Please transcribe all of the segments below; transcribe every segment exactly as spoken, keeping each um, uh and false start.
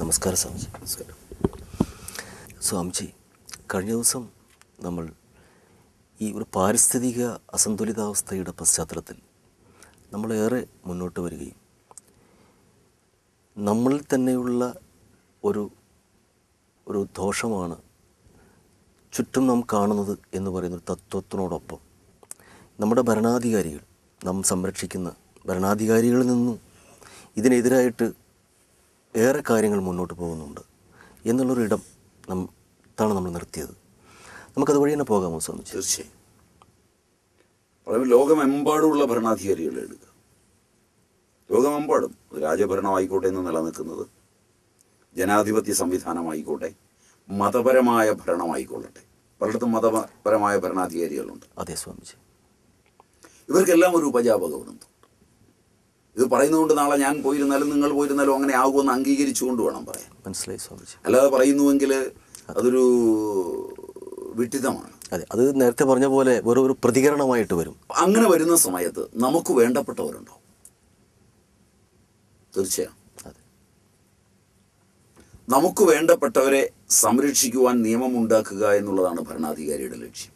നമസ്കാരം സ്വാമിജി. നമസ്കാരം സ്വാമിജി, കഴിഞ്ഞ ദിവസം നമ്മൾ ഈ ഒരു പാരിസ്ഥിതിക അസന്തുലിതാവസ്ഥയുടെ പശ്ചാത്തലത്തിൽ നമ്മളേറെ മുന്നോട്ട് വരികയും നമ്മളിൽ തന്നെയുള്ള ഒരു ഒരു ദോഷമാണ് ചുറ്റും നാം കാണുന്നത് എന്ന് പറയുന്നൊരു തത്വത്തിനോടൊപ്പം നമ്മുടെ ഭരണാധികാരികൾ, നാം സംരക്ഷിക്കുന്ന ഭരണാധികാരികളിൽ നിന്നും ഇതിനെതിരായിട്ട് ഏറെ കാര്യങ്ങൾ മുന്നോട്ട് പോകുന്നുണ്ട് എന്നുള്ളൊരിടം നം ാണ് നമ്മൾ നിർത്തിയത്. നമുക്കതുവഴി തന്നെ പോകാമോ സ്വാമിജി? തീർച്ചയായും. വളരെ ലോകമെമ്പാടുമുള്ള ഭരണാധികാരികളെ എടുക്കുക. ലോകമെമ്പാടും രാജഭരണമായിക്കോട്ടെ എന്ന് നിലനിൽക്കുന്നത്, ജനാധിപത്യ സംവിധാനമായിക്കോട്ടെ, മതപരമായ ഭരണമായിക്കൊള്ളട്ടെ, പലയിടത്തും മതപരമായ ഭരണാധികാരികളുണ്ട്. അതെ സ്വാമിജി. ഇവർക്കെല്ലാം ഒരു ഉപജാപകമുണ്ട്. ഇത് പറയുന്നതുകൊണ്ട് നാളെ ഞാൻ പോയിരുന്നാലും നിങ്ങൾ പോയിരുന്നാലും അങ്ങനെ ആകുമെന്ന് അംഗീകരിച്ചുകൊണ്ട് വേണം പറയാൻ. മനസ്സിലായി സ്വാമിജി. അല്ലാതെ പറയുന്നുവെങ്കിൽ അതൊരു വിഡിതമാണ്. അതെ, അത് നേരത്തെ പറഞ്ഞ പോലെ വെറും ഒരു പ്രതികരണമായിട്ട് വരും. അങ്ങനെ വരുന്ന സമയത്ത് നമുക്ക് വേണ്ടപ്പെട്ടവരുണ്ടോ? തീർച്ചയായും. അതെ, നമുക്ക് വേണ്ടപ്പെട്ടവരെ സംരക്ഷിക്കുവാൻ നിയമമുണ്ടാക്കുക എന്നുള്ളതാണ് ഭരണാധികാരിയുടെ ലക്ഷ്യം.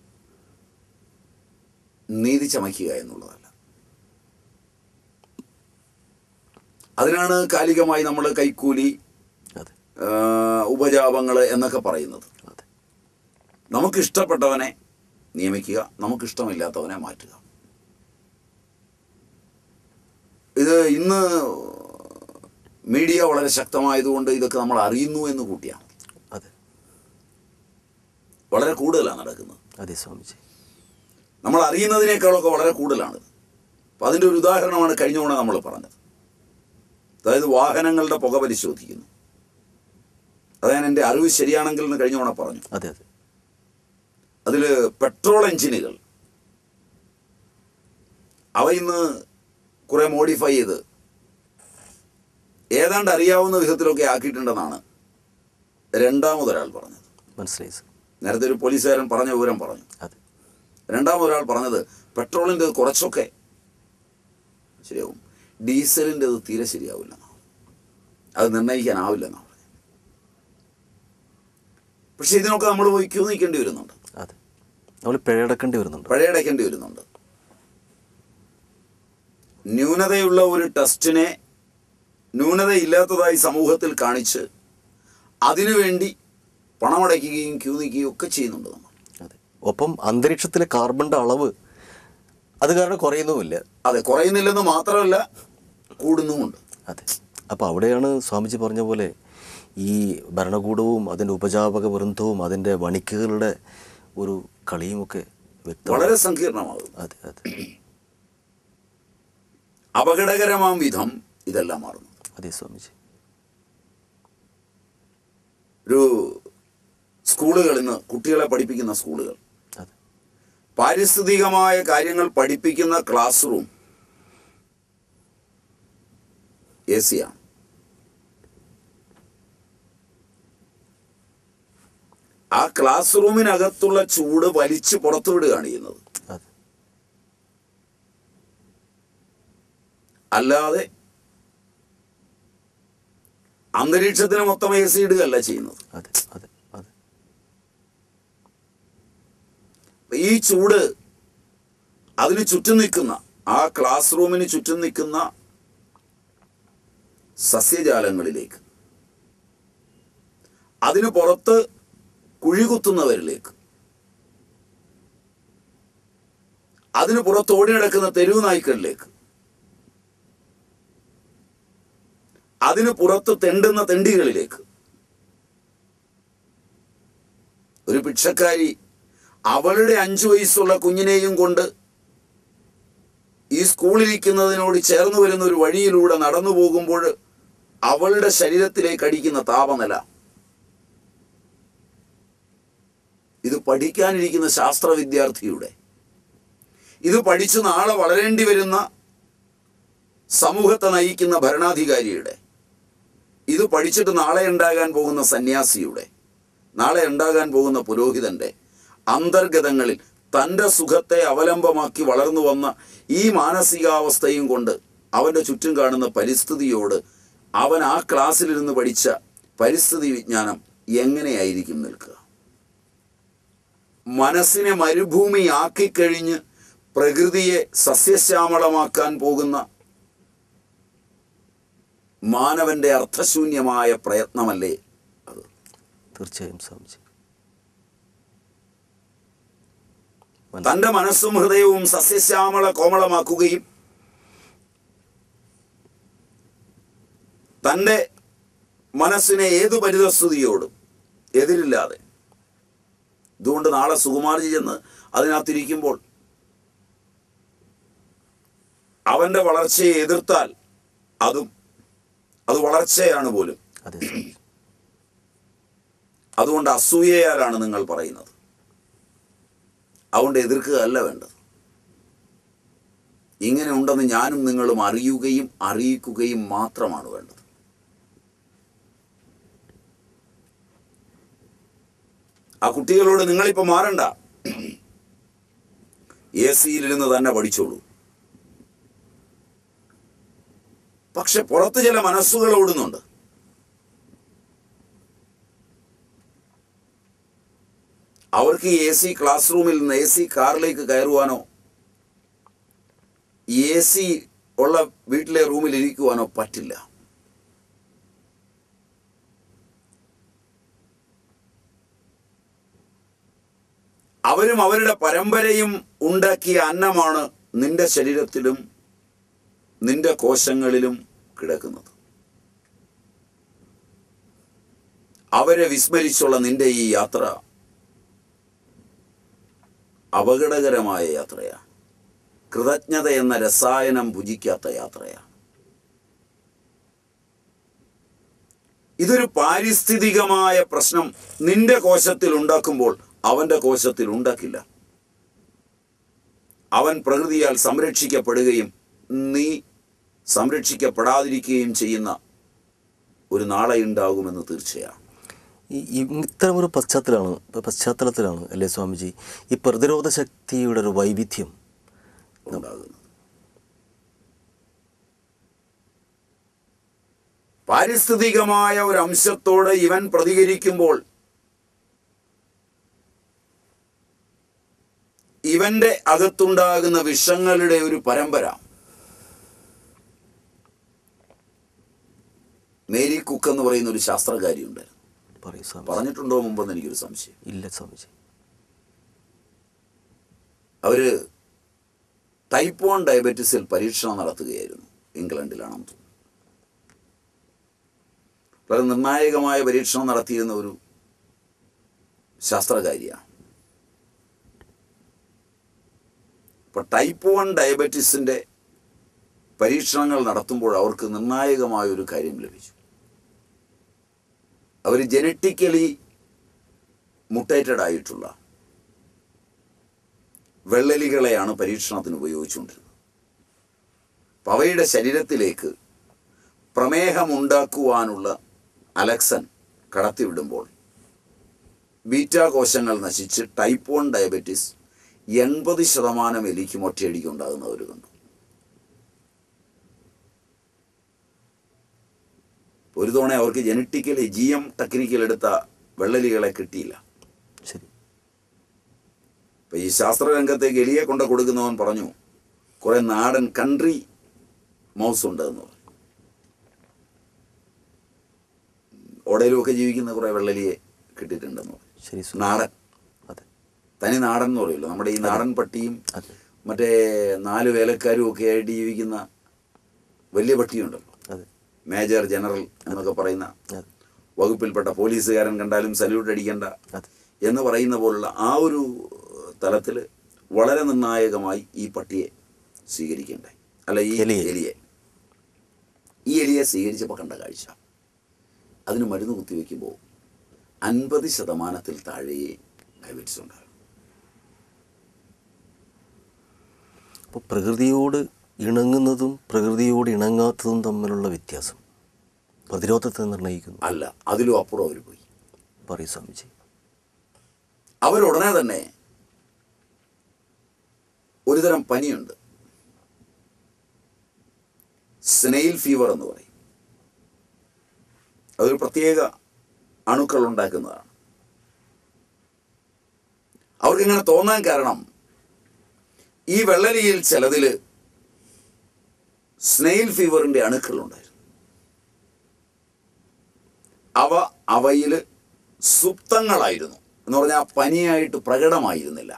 നീതി ചമയ്ക്കുക എന്നുള്ളതല്ല. അതിനാണ് കാലികമായി നമ്മൾ കൈക്കൂലി, ഉപജാപങ്ങൾ എന്നൊക്കെ പറയുന്നത്. നമുക്കിഷ്ടപ്പെട്ടവനെ നിയമിക്കുക, നമുക്കിഷ്ടമില്ലാത്തവനെ മാറ്റുക. ഇത് ഇന്ന് മീഡിയ വളരെ ശക്തമായതുകൊണ്ട് ഇതൊക്കെ നമ്മൾ അറിയുന്നു എന്ന് കൂട്ടിയാണ്. അതെ, വളരെ കൂടുതലാണ് നടക്കുന്നത്. അതെ സ്വാമിജി. നമ്മൾ അറിയുന്നതിനേക്കാളൊക്കെ വളരെ കൂടുതലാണ്. അപ്പം അതിൻ്റെ ഒരു ഉദാഹരണമാണ് കഴിഞ്ഞ തവണ നമ്മൾ പറഞ്ഞത്. അതായത് വാഹനങ്ങളുടെ പുക പരിശോധിക്കുന്നു. അത് ഞാൻ എൻ്റെ അറിവ് ശരിയാണെങ്കിൽ എന്ന് കഴിഞ്ഞ തവണ പറഞ്ഞു. അതെ അതെ. അതിൽ പെട്രോൾ എഞ്ചിനുകൾ അവ ഇന്ന് കുറെ മോഡിഫൈ ചെയ്ത് ഏതാണ്ട് അറിയാവുന്ന വിധത്തിലൊക്കെ ആക്കിയിട്ടുണ്ടെന്നാണ് രണ്ടാമതൊരാൾ പറഞ്ഞത്. മനസ്സിലായി. നേരത്തെ ഒരു പോലീസുകാരൻ പറഞ്ഞ വിവരം പറഞ്ഞു. അതെ. രണ്ടാമതൊരാൾ പറഞ്ഞത് പെട്രോളിൻ്റെ കുറച്ചൊക്കെ ശരിയാവും, ഡീസലിൻ്റെ അത് തീരെ ശരിയാവില്ലെന്നാണ്, അത് നിർണ്ണയിക്കാനാവില്ലെന്നാണ്. പക്ഷെ ഇതിനൊക്കെ നമ്മൾ പോയി ക്യൂ നിൽക്കേണ്ടി വരുന്നുണ്ട്. അതെ, നമ്മൾ പിഴയടക്കേണ്ടി വരുന്നുണ്ട്. പിഴയടക്കേണ്ടി വരുന്നുണ്ട്. ന്യൂനതയുള്ള ഒരു ടെസ്റ്റിനെ ന്യൂനതയില്ലാത്തതായി സമൂഹത്തിൽ കാണിച്ച് അതിനുവേണ്ടി പണമടയ്ക്കുകയും ക്യൂ നിൽക്കുകയും ഒക്കെ ചെയ്യുന്നുണ്ട് നമ്മൾ. അതെ, ഒപ്പം അന്തരീക്ഷത്തിലെ കാർബണിൻ്റെ അളവ് അത് കാരണം കുറയുന്നുമില്ല. അതെ, കുറയുന്നില്ലെന്ന് മാത്രമല്ല, കൂടുന്നുമുണ്ട്. അതെ. അപ്പോൾ അവിടെയാണ് സ്വാമിജി പറഞ്ഞ പോലെ ഈ ഭരണകൂടവും അതിൻ്റെ ഉപജാപക വൃന്ദവും അതിൻ്റെ വണിക്കുകളുടെ ഒരു കളിയുമൊക്കെ വ്യക്തം, വളരെ സങ്കീർണമാകും. അതെ അതെ. അപകടകരമാം വിധം ഇതെല്ലാം മാറുന്നു. അതെ സ്വാമിജി. ഒരു സ്കൂളുകൾ, ഇന്ന് കുട്ടികളെ പഠിപ്പിക്കുന്ന സ്കൂളുകൾ, അതെ, പാരിസ്ഥിതികമായ കാര്യങ്ങൾ പഠിപ്പിക്കുന്ന ക്ലാസ് റൂം എ സിയാണ്. ആ ക്ലാസ് റൂമിനകത്തുള്ള ചൂട് വലിച്ചു പുറത്തു വിടുകയാണ് ചെയ്യുന്നത്. അതെ, അല്ലാതെ അന്തരീക്ഷത്തിന് മൊത്തം എ സി ഇടുകയല്ല ചെയ്യുന്നത്. അതെ അതെ അതെ. ഈ ചൂട് അതിന് ചുറ്റും നിൽക്കുന്ന, ആ ക്ലാസ് റൂമിന് ചുറ്റും നിൽക്കുന്ന സസ്യജാലങ്ങളിലേക്ക്, അതിന് പുറത്ത് കുഴികുത്തുന്നവരിലേക്ക്, അതിന് പുറത്ത് ഓടി നടക്കുന്ന തെരുവ് നായ്ക്കളിലേക്ക്, അതിന് പുറത്ത് തെണ്ടുന്ന തെണ്ടികളിലേക്ക്, ഒരു ഭിക്ഷക്കാരി അവളുടെ അഞ്ചു വയസ്സുള്ള കുഞ്ഞിനെയും കൊണ്ട് ഈ സ്കൂളിലിരിക്കുന്നതിനോട് ചേർന്ന് വരുന്ന ഒരു വഴിയിലൂടെ നടന്നു പോകുമ്പോൾ അവളുടെ ശരീരത്തിലേക്ക് അടിക്കുന്ന താപനില, ഇത് പഠിക്കാനിരിക്കുന്ന ശാസ്ത്ര വിദ്യാർത്ഥിയുടെ, ഇത് പഠിച്ചു നാളെ വളരേണ്ടി വരുന്ന സമൂഹത്തെ നയിക്കുന്ന ഭരണാധികാരിയുടെ, ഇത് പഠിച്ചിട്ട് നാളെ ഉണ്ടാകാൻ പോകുന്ന സന്യാസിയുടെ, നാളെ ഉണ്ടാകാൻ പോകുന്ന പുരോഹിതന്റെ അന്തർഗതങ്ങളിൽ തൻ്റെ സുഖത്തെ അവലംബമാക്കി വളർന്നു വന്ന ഈ മാനസികാവസ്ഥയും കൊണ്ട് അവൻ്റെ ചുറ്റും കാണുന്ന പരിസ്ഥിതിയോട് അവൻ ആ ക്ലാസ്സിലിരുന്ന് പഠിച്ച പരിസ്ഥിതി വിജ്ഞാനം എങ്ങനെയായിരിക്കും നിൽക്കുക? മനസ്സിനെ മരുഭൂമിയാക്കിക്കഴിഞ്ഞ് പ്രകൃതിയെ സസ്യശ്യാമളമാക്കാൻ പോകുന്ന മാനവന്റെ അർത്ഥശൂന്യമായ പ്രയത്നമല്ലേ അത്? തീർച്ചയായും സ്വാമിജി. തൻ്റെ മനസ്സും ഹൃദയവും സസ്യശ്യാമള കോമളമാക്കുകയും തൻ്റെ മനസ്സിനെ ഏതു പരിതസ്ഥിതിയോടും എതിരില്ലാതെ, ഇതുകൊണ്ട് നാളെ സുകുമാർജി ചെന്ന് അതിനകത്തിരിക്കുമ്പോൾ അവൻ്റെ വളർച്ചയെ എതിർത്താൽ അതും അത് വളർച്ചയാണ് പോലും. അതുകൊണ്ട് അസൂയയാലാണ് നിങ്ങൾ പറയുന്നത്. അതുകൊണ്ട് എതിർക്കുക അല്ല വേണ്ടത്. ഇങ്ങനെ ഉണ്ടെന്ന് ഞാനും നിങ്ങളും അറിയുകയും അറിയിക്കുകയും മാത്രമാണ് വേണ്ടത്. ആ കുട്ടികളോട് നിങ്ങളിപ്പോൾ മാറണ്ട, എ സിയിലിരുന്ന് തന്നെ പഠിച്ചോളൂ. പക്ഷെ പുറത്ത് ചില മനസ്സുകൾ ഓടുന്നുണ്ട്. അവർക്ക് ഈ എ സി ക്ലാസ് റൂമിൽ നിന്ന് എ സി കാറിലേക്ക് കയറുവാനോ എ സി ഉള്ള വീട്ടിലെ റൂമിൽ ഇരിക്കുവാനോ പറ്റില്ല. അവരും അവരുടെ പരമ്പരയും ഉണ്ടാക്കിയ അന്നമാണ് നിന്റെ ശരീരത്തിലും നിന്റെ കോശങ്ങളിലും കിടക്കുന്നത്. അവരെ വിസ്മരിച്ചുള്ള നിന്റെ ഈ യാത്ര അപകടകരമായ യാത്രയാണ്. കൃതജ്ഞത എന്ന രസായനം ഭുജിക്കാത്ത യാത്രയാണ്. ഇതൊരു പാരിസ്ഥിതികമായ പ്രശ്നം നിന്റെ കോശത്തിൽ ഉണ്ടാക്കുമ്പോൾ അവൻ്റെ കോശത്തിൽ ഉണ്ടാക്കില്ല. അവൻ പ്രകൃതിയാൽ സംരക്ഷിക്കപ്പെടുകയും നീ സംരക്ഷിക്കപ്പെടാതിരിക്കുകയും ചെയ്യുന്ന ഒരു നാളെ ഉണ്ടാകുമെന്ന് തീർച്ചയാണ്. ഈ ഇത്തരമൊരു പശ്ചാത്തലമാണ് പശ്ചാത്തലത്തിലാണ് അല്ലേ സ്വാമിജി ഈ പ്രതിരോധ ശക്തിയുടെ ഒരു വൈവിധ്യം ഉണ്ടാകുന്നത്. പാരിസ്ഥിതികമായ ഒരു അംശത്തോട് ഇവൻ പ്രതികരിക്കുമ്പോൾ ഇവന്റെ അകത്തുണ്ടാകുന്ന വിഷങ്ങളുടെ ഒരു പരമ്പര. മേരി കുക്ക് എന്ന് പറയുന്ന ഒരു ശാസ്ത്രകാരിയുണ്ട്. പറഞ്ഞിട്ടുണ്ടോ മുമ്പെന്ന് എനിക്കൊരു സംശയം. ഇല്ല സ്വാമിജി. അവര് ടൈപ്പ് വൺ ഡയബറ്റീസിൽ പരീക്ഷണം നടത്തുകയായിരുന്നു. ഇംഗ്ലണ്ടിലാണെന്ന് തോന്നുന്നു. വളരെ നിർണായകമായ പരീക്ഷണം നടത്തിയിരുന്ന ഒരു ശാസ്ത്രകാരിയാണ്. ഇപ്പൊ ടൈപ്പ് വൺ ഡയബറ്റീസിന്റെ പരീക്ഷണങ്ങൾ നടത്തുമ്പോൾ അവർക്ക് നിർണായകമായ ഒരു കാര്യം ലഭിച്ചു. അവർ ജനറ്റിക്കലി മുട്ടേറ്റഡ് ആയിട്ടുള്ള വെള്ളെലികളെയാണ് പരീക്ഷണത്തിന് ഉപയോഗിച്ചുകൊണ്ടിരുന്നത്. അപ്പം അവയുടെ ശരീരത്തിലേക്ക് പ്രമേഹമുണ്ടാക്കുവാനുള്ള അലക്സൻ കടത്തിവിടുമ്പോൾ ബീറ്റാ കോശങ്ങൾ നശിച്ച് ടൈപ്പ് വൺ ഡയബറ്റീസ് എൺപത് ശതമാനം എലിക്കും ഒറ്റയടിക്ക് ഉണ്ടാകുന്നവർ കണ്ടു. ഒരു തവണ അവർക്ക് ജനറ്റിക്കലി ജി എം ടെക്നിക്കൽ എടുത്ത വെള്ളലികളെ കിട്ടിയില്ല. ശരി. ഇപ്പം ഈ ശാസ്ത്രരംഗത്തേക്ക് എലിയെ കൊണ്ട് കൊടുക്കുന്നവൻ പറഞ്ഞു കുറെ നാടൻ കൺട്രി മൗസ് ഉണ്ട് എന്ന് പറഞ്ഞു. ഓടയിലുമൊക്കെ ജീവിക്കുന്ന കുറെ വെള്ളലിയെ കിട്ടിയിട്ടുണ്ടെന്ന് പറഞ്ഞു. ശരി. നാടൻ, തനി നാടൻ എന്ന് പറയുമല്ലോ. നമ്മുടെ ഈ നാടൻ പട്ടിയും മറ്റേ നാല് വേലക്കാരും ഒക്കെ ആയിട്ട് ജീവിക്കുന്ന വലിയ പട്ടിയുണ്ടല്ലോ, മേജർ ജനറൽ എന്നൊക്കെ പറയുന്ന വകുപ്പിൽപ്പെട്ട പോലീസുകാരൻ കണ്ടാലും സല്യൂട്ട് അടിക്കേണ്ട എന്ന് പറയുന്ന പോലുള്ള ആ ഒരു തലത്തിൽ വളരെ നിർണായകമായി ഈ പട്ടിയെ സ്വീകരിക്കേണ്ടായി. അല്ല, ഈ എലിയെ ഈ എലിയെ സ്വീകരിച്ചപ്പോൾ കണ്ട കാഴ്ച, അതിന് മരുന്ന് കുത്തിവെക്കുമ്പോൾ അൻപത് ശതമാനത്തിൽ താഴെയേ ഡയബറ്റീസ് ഉണ്ടാകും. അപ്പോൾ പ്രകൃതിയോട് ഇണങ്ങുന്നതും പ്രകൃതിയോട് ഇണങ്ങാത്തതും തമ്മിലുള്ള വ്യത്യാസം പ്രതിരോധത്തെ നിർണ്ണയിക്കുന്നു. അല്ല, അതിലും അപ്പുറം അവർ പോയി. പറയൂ സ്വാമിജി. അവരുടനെ തന്നെ ഒരുതരം പനിയുണ്ട്, സ്നെയിൽ ഫീവർ എന്ന് പറയും. അതൊരു പ്രത്യേക അണുക്കൾ ഉണ്ടാക്കുന്നതാണ്. അവർക്കിങ്ങനെ തോന്നാൻ കാരണം ഈ വെള്ളരിയിൽ ചിലതിൽ സ്നെയിൽ ഫീവറിൻ്റെ അണുക്കളുണ്ടായിരുന്നു. അവ അവയിൽ സുപ്തങ്ങളായിരുന്നു എന്ന് പറഞ്ഞാൽ പനിയായിട്ട് പ്രകടമായിരുന്നില്ല.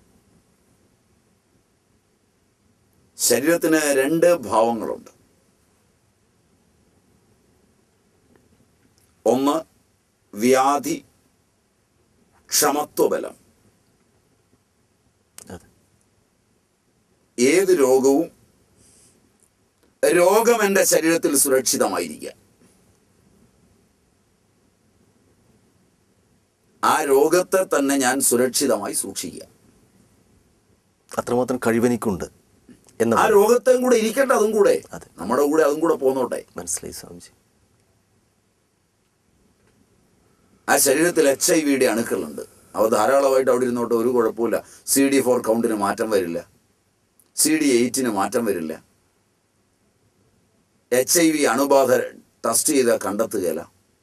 ശരീരത്തിന് രണ്ട് ഭാവങ്ങളുണ്ട്. ഒന്ന് വ്യാധി ക്ഷമത്വബലം. ഏത് രോഗവും രോഗം എൻ്റെ ശരീരത്തിൽ സുരക്ഷിതമായിരിക്കുക, ആ രോഗത്തെ തന്നെ ഞാൻ സുരക്ഷിതമായി സൂക്ഷിക്കുക. അത്രമാത്രം കഴിവെനിക്കുണ്ട് എന്ന ആ രോഗത്തെയും കൂടെ ഇരിക്കട്ടെ, അതും കൂടെ നമ്മുടെ കൂടെ അതും കൂടെ പോന്നോട്ടെ. മനസ്സിലായി സ്വാമിജി. ആ ശരീരത്തിൽ എച്ച് ഐ വിയുടെ അണുക്കളുണ്ട്. അവ ധാരാളമായിട്ട് അവിടെ ഇരുന്നോട്ട് ഒരു കുഴപ്പമില്ല. സി ഡി ഫോർ കൗണ്ടിന് മാറ്റം വരില്ല, സി ഡി എയ്റ്റിന് മാറ്റം വരില്ല. എച്ച് ഐ വി അണുബാധ ടെസ്റ്റ് ചെയ്താൽ കണ്ടെത്തുകയില്ല.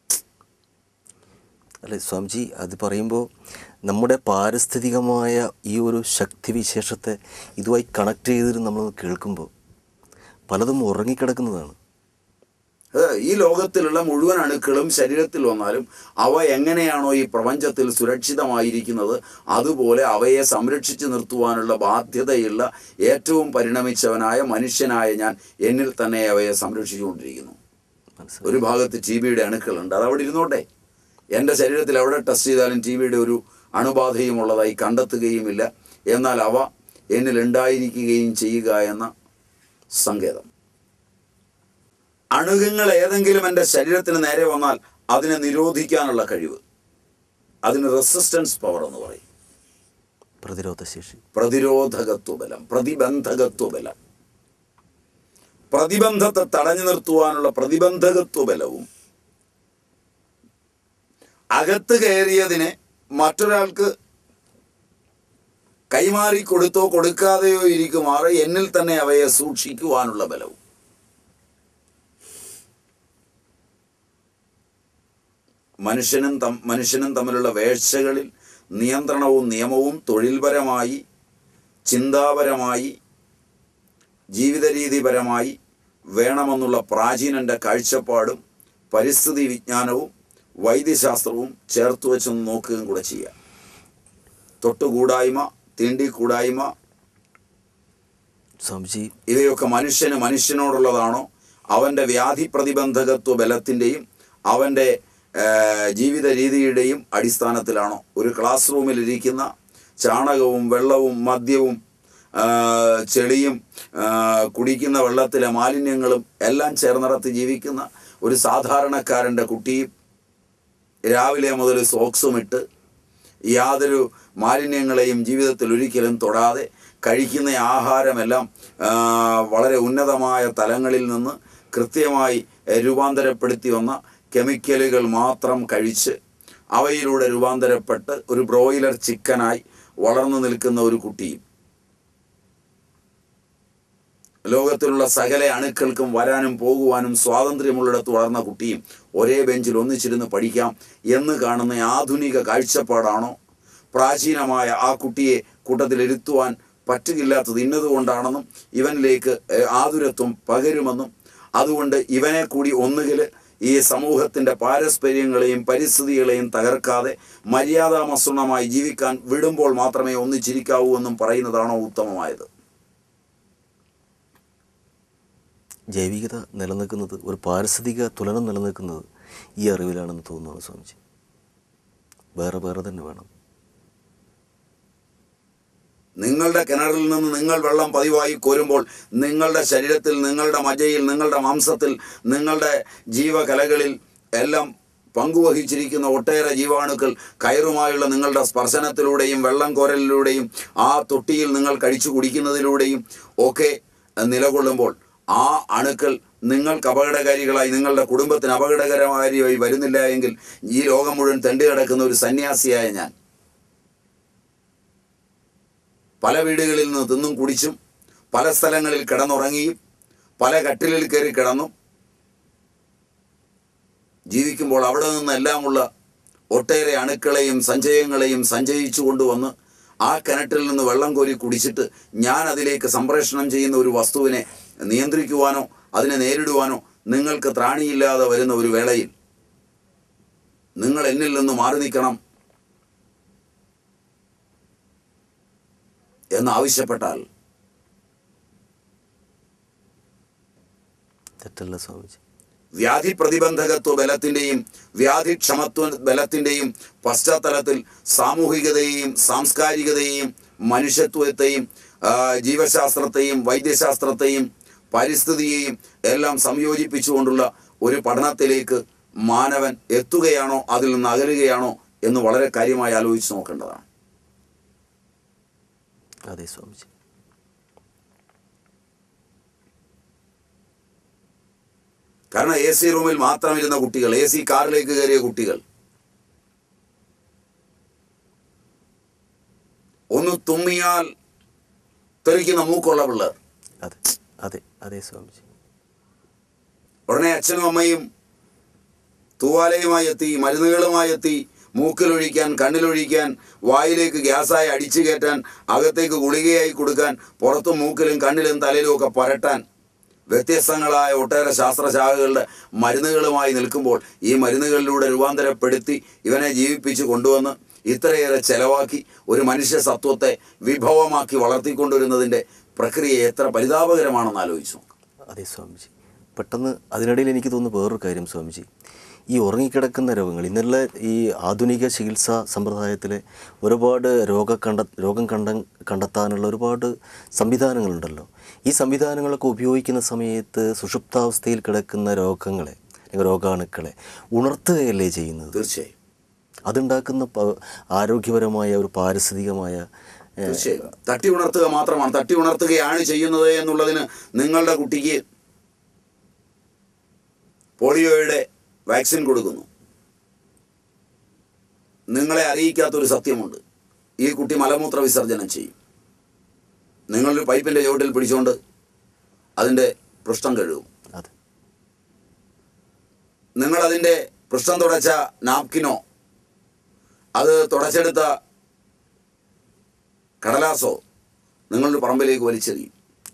അല്ലെ സ്വാമിജി, അത് പറയുമ്പോൾ നമ്മുടെ പാരിസ്ഥിതികമായ ഈ ഒരു ശക്തിവിശേഷത്തെ ഇതുമായി കണക്ട് ചെയ്തിട്ട് നമ്മൾ കേൾക്കുമ്പോൾ പലതും ഉറങ്ങിക്കിടക്കുന്നതാണ്. ഈ ലോകത്തിലുള്ള മുഴുവൻ അണുക്കളും ശരീരത്തിൽ വന്നാലും അവ എങ്ങനെയാണോ ഈ പ്രപഞ്ചത്തിൽ സുരക്ഷിതമായിരിക്കുന്നത്, അതുപോലെ അവയെ സംരക്ഷിച്ചു നിർത്തുവാനുള്ള ബാധ്യതയുള്ള ഏറ്റവും പരിണമിച്ചവനായ മനുഷ്യനായ ഞാൻ എന്നിൽ തന്നെ അവയെ സംരക്ഷിച്ചുകൊണ്ടിരിക്കുന്നു. ഒരു ഭാഗത്ത് ടി ബിയുടെ അണുക്കളുണ്ട്, അതവിടെ ഇരുന്നോട്ടെ. എൻ്റെ ശരീരത്തിൽ എവിടെ ടെസ്റ്റ് ചെയ്താലും ടി ബിയുടെ ഒരു അണുബാധയും ഉള്ളതായി കണ്ടെത്തുകയുമില്ല. എന്നാൽ അവ എന്നിൽ ഉണ്ടായിരിക്കുകയും ചെയ്യുക എന്ന സങ്കേതം. അണുകങ്ങൾ ഏതെങ്കിലും എൻ്റെ ശരീരത്തിന് നേരെ വന്നാൽ അതിനെ നിരോധിക്കാനുള്ള കഴിവ്, അതിന് റെസിസ്റ്റൻസ് പവർ എന്ന് പറയും. പ്രതിരോധശേഷി, പ്രതിരോധകത്വബലം, പ്രതിബന്ധകത്വബലം. പ്രതിബന്ധത്തെ തടഞ്ഞു നിർത്തുവാനുള്ള പ്രതിബന്ധകത്വബലവും അകത്ത് കയറിയതിനെ മറ്റൊരാൾക്ക് കൈമാറി കൊടുത്തോ കൊടുക്കാതെയോ ഇരിക്കുമാറ് എന്നിൽ തന്നെ അവയെ സൂക്ഷിക്കുവാനുള്ള ബലവും. മനുഷ്യനും തം മനുഷ്യനും തമ്മിലുള്ള വേഴ്ചകളിൽ നിയന്ത്രണവും നിയമവും തൊഴിൽപരമായി, ചിന്താപരമായി, ജീവിത രീതിപരമായി വേണമെന്നുള്ള പ്രാചീനൻ്റെ കാഴ്ചപ്പാടും പരിസ്ഥിതി വിജ്ഞാനവും വൈദ്യശാസ്ത്രവും ചേർത്ത് വെച്ചൊന്ന് നോക്കുകയും കൂടെ ചെയ്യാം. തൊട്ടുകൂടായ്മ, തീണ്ടിക്കൂടായ്മ, സ്വാമിജി, ഇവയൊക്കെ മനുഷ്യന് മനുഷ്യനോടുള്ളതാണോ, അവൻ്റെ വ്യാധി പ്രതിബന്ധകത്വ ബലത്തിൻ്റെയും അവൻ്റെ ജീവിത രീതിയുടെയും അടിസ്ഥാനത്തിലാണോ? ഒരു ക്ലാസ് റൂമിലിരിക്കുന്ന ചാണകവും വെള്ളവും മദ്യവും ചെളിയും കുടിക്കുന്ന വെള്ളത്തിലെ മാലിന്യങ്ങളും എല്ലാം ചേർന്നിടത്ത് ജീവിക്കുന്ന ഒരു സാധാരണക്കാരൻ്റെ കുട്ടിയും രാവിലെ മുതൽ സോക്സും ഇട്ട് യാതൊരു മാലിന്യങ്ങളെയും ജീവിതത്തിൽ ഒരിക്കലും തൊടാതെ കഴിക്കുന്ന ആഹാരമെല്ലാം വളരെ ഉന്നതമായ തലങ്ങളിൽ നിന്ന് കൃത്യമായി രൂപാന്തരപ്പെടുത്തി വന്ന കെമിക്കലുകൾ മാത്രം കഴിച്ച് അവയിലൂടെ രൂപാന്തരപ്പെട്ട് ഒരു ബ്രോയിലർ ചിക്കനായി വളർന്നു നിൽക്കുന്ന ഒരു കുട്ടിയും ലോകത്തിലുള്ള സകല അണുക്കൾക്കും വരാനും പോകുവാനും സ്വാതന്ത്ര്യമുള്ളിടത്ത് വളർന്ന കുട്ടിയും ഒരേ ബെഞ്ചിൽ ഒന്നിച്ചിരുന്ന് പഠിക്കാം എന്ന് കാണുന്ന ആധുനിക കാഴ്ചപ്പാടാണോ? പ്രാചീനമായ ആ കുട്ടിയെ കൂട്ടത്തിലിരുത്തുവാൻ പറ്റുകയില്ലാത്തത് ഇന്നതുകൊണ്ടാണെന്നും ഇവനിലേക്ക് ആതുരത്വം പകരുമെന്നും അതുകൊണ്ട് ഇവനെ കൂടി ഒന്നുകിൽ ഈ സമൂഹത്തിൻ്റെ പാരസ്പര്യങ്ങളെയും പരിസ്ഥിതികളെയും തകർക്കാതെ മര്യാദാമസൃണമായി ജീവിക്കാൻ വിടുമ്പോൾ മാത്രമേ ഒന്നിച്ചിരിക്കാവൂ എന്നും പറയുന്നതാണോ ഉത്തമമായത്? ജൈവികത നിലനിൽക്കുന്നത്, ഒരു പാരിസ്ഥിതിക തുലനം നിലനിൽക്കുന്നത് ഈ അറിവിലാണെന്ന് തോന്നുന്നു സ്വാമിജി. വേറെ വേറെ തന്നെ വേണം. നിങ്ങളുടെ കിണറിൽ നിന്ന് നിങ്ങൾ വെള്ളം പതിവായി കോരുമ്പോൾ നിങ്ങളുടെ ശരീരത്തിൽ, നിങ്ങളുടെ മജ്ജയിൽ, നിങ്ങളുടെ മാംസത്തിൽ, നിങ്ങളുടെ ജീവകലകളിൽ എല്ലാം പങ്കുവഹിച്ചിരിക്കുന്ന ഒട്ടേറെ ജീവാണുക്കൾ കയറുമായുള്ള നിങ്ങളുടെ സ്പർശനത്തിലൂടെയും വെള്ളം കോരലിലൂടെയും ആ തൊട്ടിയിൽ നിങ്ങൾ കഴിച്ചു കുടിക്കുന്നതിലൂടെയും ഒക്കെ നിലകൊള്ളുമ്പോൾ ആ അണുക്കൾ നിങ്ങൾക്ക് അപകടകാരികളായി, നിങ്ങളുടെ കുടുംബത്തിന് അപകടകരമായി വരുന്നില്ല എങ്കിൽ ഈ ലോകം മുഴുവൻ തെണ്ടി കിടക്കുന്ന ഒരു സന്യാസിയായ ഞാൻ പല വീടുകളിൽ നിന്ന് തിന്നും കുടിച്ചും പല സ്ഥലങ്ങളിൽ കിടന്നുറങ്ങിയും പല കട്ടിലിൽ കയറി കിടന്നും ജീവിക്കുമ്പോൾ അവിടെ നിന്നെല്ലാമുള്ള ഒട്ടേറെ അണുക്കളെയും സഞ്ചയങ്ങളെയും സഞ്ചയിച്ചു കൊണ്ടുവന്ന് ആ കിണറ്റിൽ നിന്ന് വെള്ളം കോരി കുടിച്ചിട്ട് ഞാൻ അതിലേക്ക് സംപ്രേഷണം ചെയ്യുന്ന ഒരു വസ്തുവിനെ നിയന്ത്രിക്കുവാനോ അതിനെ നേരിടുവാനോ നിങ്ങൾക്ക് ത്രാണിയില്ലാതെ വരുന്ന ഒരു വേളയിൽ നിങ്ങൾ എന്നിൽ നിന്ന് മാറി നിൽക്കണം എന്ന് ആവശ്യപ്പെട്ടാൽ തെറ്റല്ല സ്വാമിജി. വ്യാധി പ്രതിബന്ധകത്വ ബലത്തിൻ്റെയും വ്യാധിക്ഷമത്വ ബലത്തിൻ്റെയും പശ്ചാത്തലത്തിൽ സാമൂഹികതയെയും സാംസ്കാരികതയെയും മനുഷ്യത്വത്തെയും ജീവശാസ്ത്രത്തെയും വൈദ്യശാസ്ത്രത്തെയും പരിസ്ഥിതിയെയും എല്ലാം സംയോജിപ്പിച്ചുകൊണ്ടുള്ള ഒരു പഠനത്തിലേക്ക് മാനവൻ എത്തുകയാണോ അതിൽ നിന്ന് അകലുകയാണോ എന്ന് വളരെ കാര്യമായി ആലോചിച്ച് നോക്കേണ്ടതാണ്. അതെ സ്വാമിജി. കാരണം എ സി റൂമിൽ മാത്രം ഇരുന്ന കുട്ടികൾ, എ സി കാറിലേക്ക് കയറിയ കുട്ടികൾ, ഒന്ന് തുമ്മിയാൽ തെറിക്കുന്ന മൂക്കുള്ള പിള്ളേർ, അതെ അതെ അതെ സ്വാമിജി. ഉടനെ അച്ഛനും അമ്മയും തൂവാലയുമായി എത്തി, മരുന്നുകളുമായി എത്തി, മൂക്കിലൊഴിക്കാൻ, കണ്ണിലൊഴിക്കാൻ, വായിലേക്ക് ഗ്യാസായി അടിച്ചു കയറ്റാൻ, അകത്തേക്ക് ഗുളികയായി കൊടുക്കാൻ, പുറത്തും മൂക്കിലും കണ്ണിലും തലയിലും ഒക്കെ പരട്ടാൻ വ്യത്യസ്തങ്ങളായ ഒട്ടേറെ ശാസ്ത്രശാഖകളുടെ മരുന്നുകളുമായി നിൽക്കുമ്പോൾ ഈ മരുന്നുകളിലൂടെ രൂപാന്തരപ്പെടുത്തി ഇവനെ ജീവിപ്പിച്ച് കൊണ്ടുവന്ന് ഇത്രയേറെ ചെലവാക്കി ഒരു മനുഷ്യ സത്വത്തെ വിഭവമാക്കി വളർത്തിക്കൊണ്ടുവരുന്നതിൻ്റെ പ്രക്രിയ എത്ര പരിതാപകരമാണെന്ന് ആലോചിച്ചു. അതെ സ്വാമിജി. പെട്ടെന്ന് അതിനിടയിൽ എനിക്ക് തോന്നുന്നു വേറൊരു കാര്യം സ്വാമിജി, ഈ ഉറങ്ങിക്കിടക്കുന്ന രോഗങ്ങൾ ഇന്നലെ ഈ ആധുനിക ചികിത്സാ സമ്പ്രദായത്തിലെ ഒരുപാട് രോഗ കണ്ട രോഗം കണ്ട കണ്ടെത്താനുള്ള ഒരുപാട് സംവിധാനങ്ങളുണ്ടല്ലോ. ഈ സംവിധാനങ്ങളൊക്കെ ഉപയോഗിക്കുന്ന സമയത്ത് സുഷുപ്താവസ്ഥയിൽ കിടക്കുന്ന രോഗങ്ങളെ അല്ലെങ്കിൽ രോഗാണുക്കളെ ഉണർത്തുകയല്ലേ ചെയ്യുന്നത്? തീർച്ചയായും അതുണ്ടാക്കുന്ന ആരോഗ്യപരമായ ഒരു പാരിസ്ഥിതികമായ തീർച്ചയായും തട്ടി ഉണർത്തുക മാത്രമാണ്, തട്ടി ഉണർത്തുകയാണ് ചെയ്യുന്നത് എന്നുള്ളതിന് നിങ്ങളുടെ കുട്ടിക്ക് പോളിയോയുടെ വാക്സിൻ കൊടുക്കുന്നു, നിങ്ങളെ അറിയിക്കാത്തൊരു സത്യമുണ്ട്. ഈ കുട്ടി മലമൂത്ര വിസർജനം ചെയ്യും. നിങ്ങളൊരു പൈപ്പിൻ്റെ ചുവട്ടിൽ പിടിച്ചുകൊണ്ട് അതിൻ്റെ പൃഷ്ഠം കഴുകും. നിങ്ങളതിൻ്റെ പൃഷ്ഠം തുടച്ച നാപ്കിനോ അത് തുടച്ചെടുത്ത കടലാസോ നിങ്ങളുടെ പറമ്പിലേക്ക് വലിച്ചെറിയും.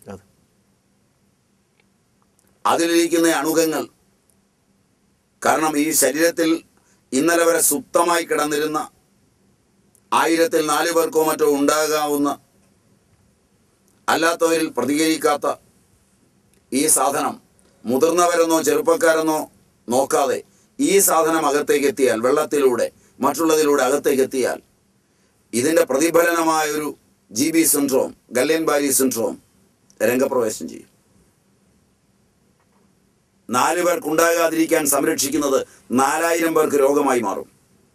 അതിലിരിക്കുന്ന അണുകങ്ങൾ, കാരണം ഈ ശരീരത്തിൽ ഇന്നലെ വരെ സുപ്തമായി കിടന്നിരുന്ന ആയിരത്തിൽ നാല് പേർക്കോ മറ്റോ ഉണ്ടാകാവുന്ന അല്ലാത്തവരിൽ പ്രതികരിക്കാത്ത ഈ സാധനം മുതിർന്നവരെന്നോ ചെറുപ്പക്കാരെന്നോ നോക്കാതെ ഈ സാധനം അകത്തേക്ക് എത്തിയാൽ, വെള്ളത്തിലൂടെ മറ്റുള്ളതിലൂടെ അകത്തേക്ക് എത്തിയാൽ ഇതിൻ്റെ പ്രതിഫലനമായൊരു G B syndrome, Guillain Barre syndrome രംഗപ്രവേശം ചെയ്യും. നാല് പേർക്കുണ്ടാകാതിരിക്കാൻ സംരക്ഷിക്കുന്നത് നാലായിരം പേർക്ക് രോഗമായി മാറും.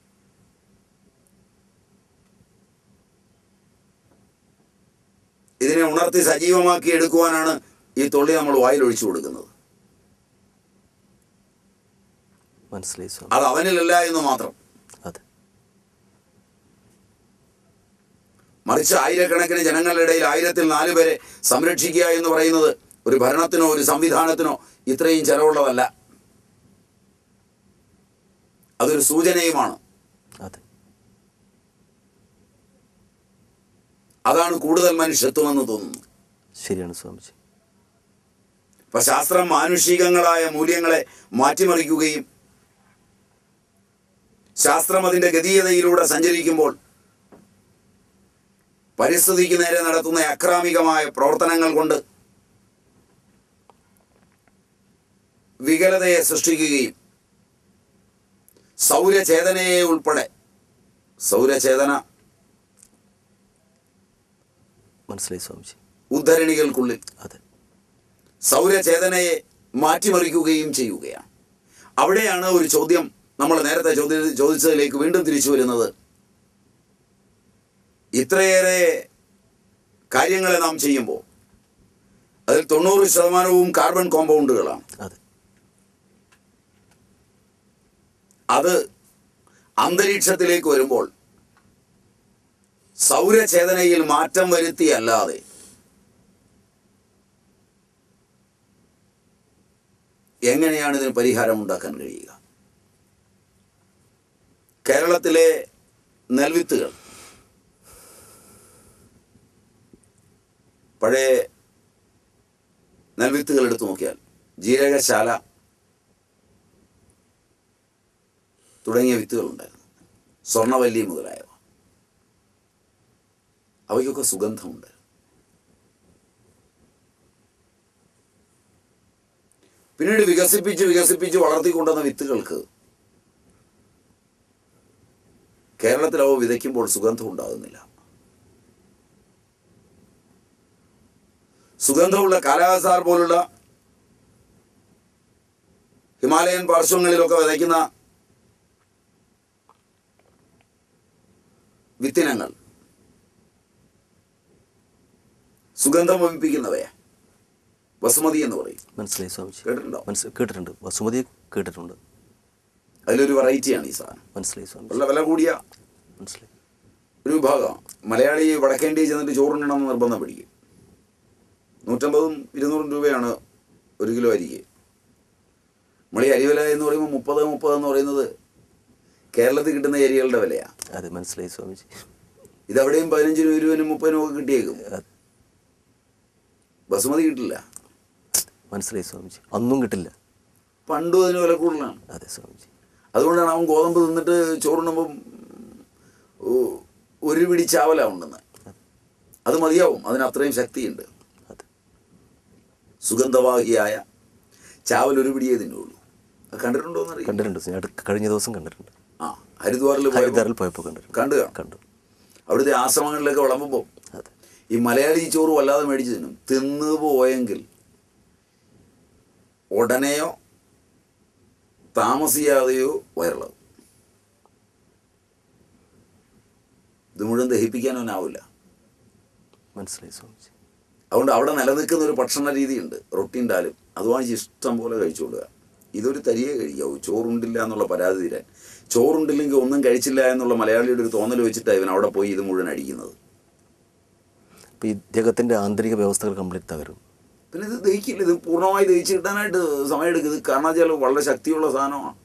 ഇതിനെ ഉണർത്തി സജീവമാക്കി എടുക്കുവാനാണ് ഈ തൊള്ളി നമ്മൾ വായിലൊഴിച്ചു കൊടുക്കുന്നത്. മനസ്സിലായി. അത് അവനിലല്ല എന്ന് മാത്രം. മറിച്ച് ആയിരക്കണക്കിന് ജനങ്ങളുടെ ഇടയിൽ ആയിരത്തിൽ നാല് പേരെ സംരക്ഷിക്കുക എന്ന് പറയുന്നത് ഒരു ഭരണത്തിനോ ഒരു സംവിധാനത്തിനോ ഇത്രയും ചെലവുള്ളതല്ല. അതൊരു സൂചനയുമാണ്. അതാണ് കൂടുതൽ മനുഷ്യത്വമെന്ന് തോന്നുന്നു. ശരിയാണ് സ്വാമിജി. ഇപ്പൊ ശാസ്ത്രം മാനുഷികങ്ങളായ മൂല്യങ്ങളെ മാറ്റിമറിക്കുകയും ശാസ്ത്രം അതിൻ്റെ ഗതീയതയിലൂടെ സഞ്ചരിക്കുമ്പോൾ പരിസ്ഥിതിക്ക് നേരെ നടത്തുന്ന അക്രാമികമായ പ്രവർത്തനങ്ങൾ കൊണ്ട് വികലതയെ സൃഷ്ടിക്കുകയും സൗരചേതനയെ ഉൾപ്പെടെ, സൗരചേതന മനസ്സിലായി സ്വാമിജി, ഉദ്ധരണികൾക്കുള്ളിൽ അതെ സൗരചേതനയെ മാറ്റിമറിക്കുകയും ചെയ്യുകയാണ്. അവിടെയാണ് ഒരു ചോദ്യം നമ്മൾ നേരത്തെ ചോദ്യ ചോദിച്ചതിലേക്ക് വീണ്ടും തിരിച്ചു വരുന്നത്. ഇത്രയേറെ കാര്യങ്ങളെ നാം ചെയ്യുമ്പോൾ അതിൽ തൊണ്ണൂറ് ശതമാനവും കാർബൺ കോമ്പൗണ്ടുകളാണ്. അത് അന്തരീക്ഷത്തിലേക്ക് വരുമ്പോൾ സൗരചേതനയിൽ മാറ്റം വരുത്തിയല്ലാതെ എങ്ങനെയാണ് ഇതിന് പരിഹാരം ഉണ്ടാക്കാൻ കഴിയുക? കേരളത്തിലെ നെൽവിത്തുകൾ പഴയ നെൽവിത്തുകൾ എടുത്തു നോക്കിയാൽ ജീരകശാല തുടങ്ങിയ വിത്തുകളുണ്ടായിരുന്നു, സ്വർണ്ണവല്ലി മുതലായവ. അവയ്ക്കൊക്കെ സുഗന്ധമുണ്ട്. പിന്നീട് വികസിപ്പിച്ച് വികസിപ്പിച്ച് വളർത്തിക്കൊണ്ടുവന്ന വിത്തുകൾക്ക് കേരളത്തിൽ അവ വിതയ്ക്കുമ്പോൾ സുഗന്ധം ഉണ്ടാകുന്നില്ല. സുഗന്ധമുള്ള കാലാസാർ പോലുള്ള ഹിമാലയൻ പാർശ്വങ്ങളിലൊക്കെ വിതയ്ക്കുന്ന വിത്തിനങ്ങൾ സുഗന്ധം വമിപ്പിക്കുന്നവയാ. ബസുമതി എന്ന് പറയും. മനസ്സിലായി സ്വാമിജി. കേട്ടിട്ടുണ്ടോ? മനസ്സിൽ കേട്ടിട്ടുണ്ട്. ബസുമതി കേട്ടിട്ടുണ്ട്. അതിലൊരു വെറൈറ്റിയാണ് ഈ സാധനം. മനസ്സിലായി സ്വാമി. നല്ല വില കൂടിയ മനസ്സിലായി ഒരു വിഭാഗം. മലയാളി വടക്കേന്ത്യയിൽ ചെന്നിട്ട് ചോറുണ്ടണമെന്ന് നിർബന്ധം പിടിക്കും. നൂറ്റമ്പതും ഇരുന്നൂറും രൂപയാണ് ഒരു കിലോ അരിക്ക്. നമ്മൾ ഈ അരിവില എന്ന് പറയുമ്പോൾ മുപ്പത് മുപ്പത് എന്ന് പറയുന്നത് കേരളത്തിൽ കിട്ടുന്ന അരികളുടെ വിലയാണ്. അതെ, മനസ്സിലായി സ്വാമിജി. ഇതവിടെയും പതിനഞ്ചിനും ഇരുപതിനും മുപ്പതിനും ഒക്കെ കിട്ടിയേക്കും. ബസുമതി കിട്ടില്ല. മനസ്സിലായി സ്വാമിജി. അന്നും കിട്ടില്ല. പണ്ടും അതിന് വില കൂടുതലാണ്. അതെ സ്വാമിജി. അതുകൊണ്ടാണ് അവൻ ഗോതമ്പ് തിന്നിട്ട് ചോറുണ്ണുമ്പം ഒരു പിടി ചാവല ഉണ്ടെന്ന്. അത് മതിയാവും, അതിന് അത്രയും ശക്തിയുണ്ട്. സുഗന്ധവാഹിയായ ചാവൽ ഒരു പിടിയേ തിന്നുള്ളൂ. അത് കണ്ടിട്ടുണ്ടോ എന്നറിയാം. കണ്ടിട്ടുണ്ട്. കഴിഞ്ഞ ദിവസം കണ്ടിട്ടുണ്ട്. ആ ഹരിദ്വാറിൽ ഹരിദ്വാറിൽ പോയപ്പോൾ കണ്ടിട്ടുണ്ട്. കണ്ടു കണ്ടു. അവിടുത്തെ ആശ്രമങ്ങളിലൊക്കെ വിളമ്പുമ്പോൾ ഈ മലയാളി ചോറ് വല്ലാതെ മേടിച്ചു തിന്നും. തിന്നു പോയെങ്കിൽ ഉടനെയോ താമസിയാതെയോ വയറിളകും. ഇത് മുഴുവൻ ദഹിപ്പിക്കാനൊന്നാവില്ല. മനസ്സിലായി സ്വാമിജി. അതുകൊണ്ട് അവിടെ നിലനിൽക്കുന്ന ഒരു ഭക്ഷണ രീതിയുണ്ട്, റൊട്ടിയും ഡാലും. അത് വാങ്ങിച്ച് ഇഷ്ടം പോലെ കഴിച്ചുകൊള്ളുക. ഇതൊരു തരിയെ കഴിക്കാവൂ. ചോറുണ്ടില്ല എന്നുള്ള പരാതി തീരാൻ. ചോറുണ്ടില്ലെങ്കിൽ ഒന്നും കഴിച്ചില്ല എന്നുള്ള മലയാളിയുടെ ഒരു തോന്നൽ വെച്ചിട്ടാണ് ഇവൻ അവിടെ പോയി ഇത് മുഴുവൻ അടിക്കുന്നത്. അപ്പോൾ ഇദ്ദേഹത്തിൻ്റെ ആന്തരിക വ്യവസ്ഥകൾ കംപ്ലീറ്റ് തകരും. പിന്നെ ഇത് ദഹിക്കില്ല. ഇത് പൂർണ്ണമായി ദഹിച്ച് കിട്ടാനായിട്ട് സമയമെടുക്കും. ഇത് കാരണം വെച്ചാൽ വളരെ ശക്തിയുള്ള സാധനമാണ്.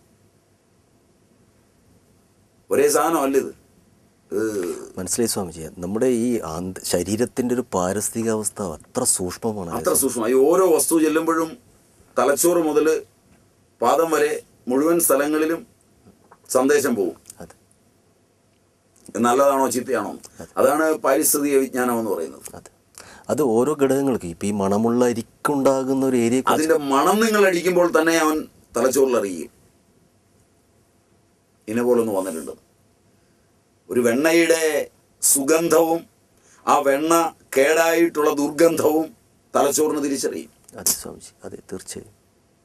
ഒരേ സാധനമല്ല ഇത്. മനസ്സിലായി സ്വാമിജി. നമ്മുടെ ഈ ശരീരത്തിൻ്റെ ഒരു പാരിസ്ഥിതികാവസ്ഥ അത്ര സൂക്ഷ്മമാണ്. അത്ര സൂക്ഷ്മമായി ഓരോ വസ്തു ചെല്ലുമ്പോഴും തലച്ചോറ് മുതൽ പാദം വരെ മുഴുവൻ സ്ഥലങ്ങളിലും സന്ദേശം പോകും. നല്ലതാണോ ചീത്തയാണോ? അതാണ് പാരിസ്ഥിതിക വിജ്ഞാനം എന്ന് പറയുന്നത്. അതെ, അത് ഓരോ ഘടകങ്ങൾക്ക് ഇപ്പം ഈ മണമുള്ള അരിക്കുണ്ടാകുന്ന ഒരു ഏരിയ, അതിൻ്റെ മണം നിങ്ങൾ അടിക്കുമ്പോൾ തന്നെ അവൻ തലച്ചോറിൽ അറിയും ഇന്ന പോലൊന്ന് വന്നിട്ടുണ്ട്. ഒരു വെണ്ണയുടെ സുഗന്ധവും ആ വെണ്ണ കേടായിട്ടുള്ള ദുർഗന്ധവും തലച്ചോറിന് തിരിച്ചറിയും. അതെ സ്വാമിജി. അതെ, തീർച്ചയായും.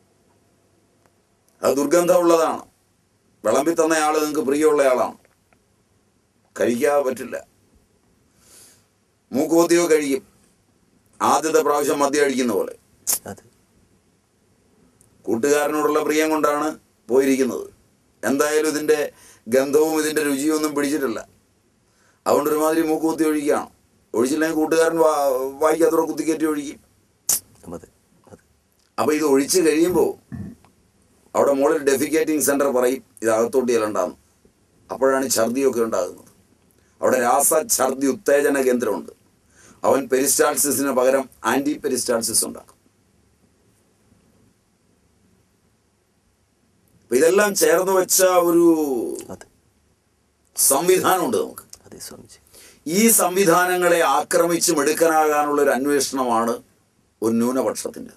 അത് ദുർഗന്ധമുള്ളതാണ്. വിളമ്പി തന്നയാൾ നിങ്ങൾക്ക് പ്രിയമുള്ള ആളാണ്, കഴിക്കാതെ പറ്റില്ല. മൂക്കുപൊത്തിയോ കഴിക്കും. ആദ്യത്തെ പ്രാവശ്യം മദ്യം അടിക്കുന്ന പോലെ. അതെ, കൂട്ടുകാരനോടുള്ള പ്രിയം കൊണ്ടാണ് പോയിരിക്കുന്നത്. എന്തായാലും ഇതിൻ്റെ ഗന്ധവും ഇതിൻ്റെ രുചിയും ഒന്നും പിടിച്ചിട്ടില്ല. അതുകൊണ്ട് ഒരുമാതിരി മൂക്കുകുത്തി ഒഴിക്കുകയാണ്. ഒഴിച്ചില്ലെങ്കിൽ കൂട്ടുകാരൻ വാ വായിക്കാത്തൂടെ കുത്തിക്കയറ്റി ഒഴിക്കും. അതെ അതെ. അപ്പോൾ ഇത് ഒഴിച്ച് കഴിയുമ്പോൾ അവിടെ മുകളിൽ ഡെഫിക്കേറ്റിംഗ് സെൻറ്റർ പറയും ഇത് അകത്തോട്ട് ചെല്ലണ്ടാന്ന്. അപ്പോഴാണ് ഛർദിയൊക്കെ ഉണ്ടാകുന്നത്. അവിടെ രാസ ഛർദി ഉത്തേജന കേന്ദ്രമുണ്ട്. അവൻ പെരിസ്റ്റാൾസിസിന് പകരം ആൻറ്റി പെരിസ്റ്റാൾസിസ് ഉണ്ടാക്കും. അപ്പം ഇതെല്ലാം ചേർന്ന് വെച്ച ഒരു സംവിധാനമുണ്ട് നമുക്ക്. അതെ സ്വാമിജി. ഈ സംവിധാനങ്ങളെ ആക്രമിച്ച് മെടുക്കാനാകാനുള്ള ഒരു അന്വേഷണമാണ് ഒരു ന്യൂനപക്ഷത്തിൻ്റെ.